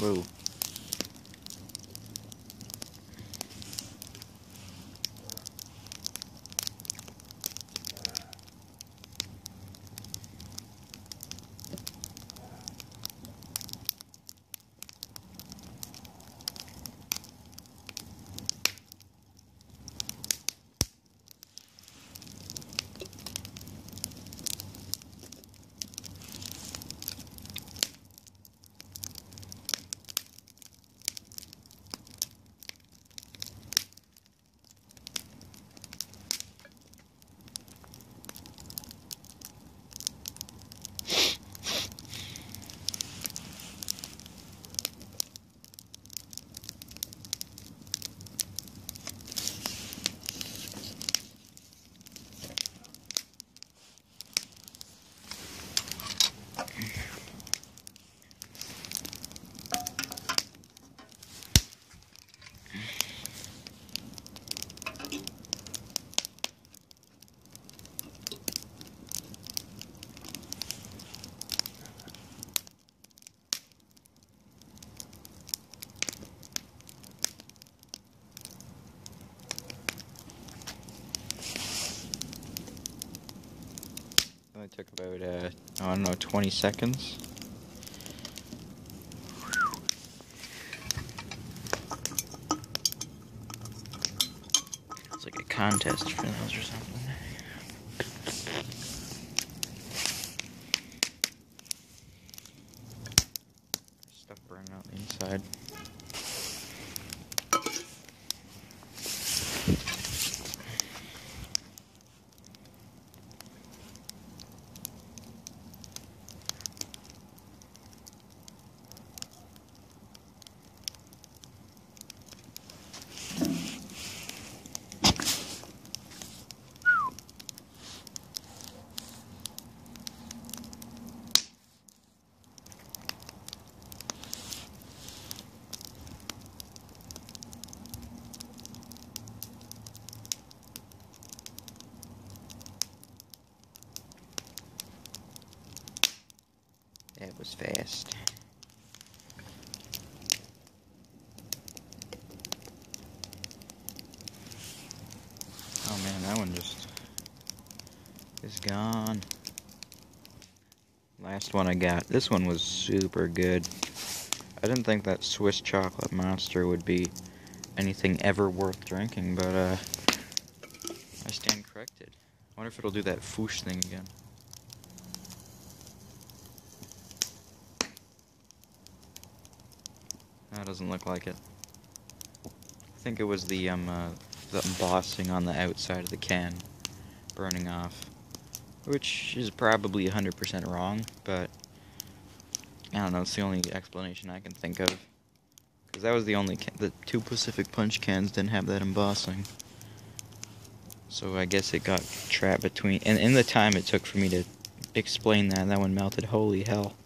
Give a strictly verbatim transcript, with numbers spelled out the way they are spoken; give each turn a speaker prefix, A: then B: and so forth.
A: Whoa. It took about, uh, I don't know, twenty seconds. It's like a contest for those or something. Stuff burning out the inside. That was fast. Oh man, that one just is gone. Last one I got. This one was super good. I didn't think that Swiss chocolate monster would be anything ever worth drinking, but uh, I stand corrected. I wonder if it'll do that foosh thing again. That doesn't look like it. I think it was the um uh, the embossing on the outside of the can burning off, which is probably one hundred percent wrong, but I don't know, it's the only explanation I can think of. Because that was the only can the two Pacific Punch cans didn't have that embossing. So I guess it got trapped between, and in the time it took for me to explain that, that one melted, holy hell.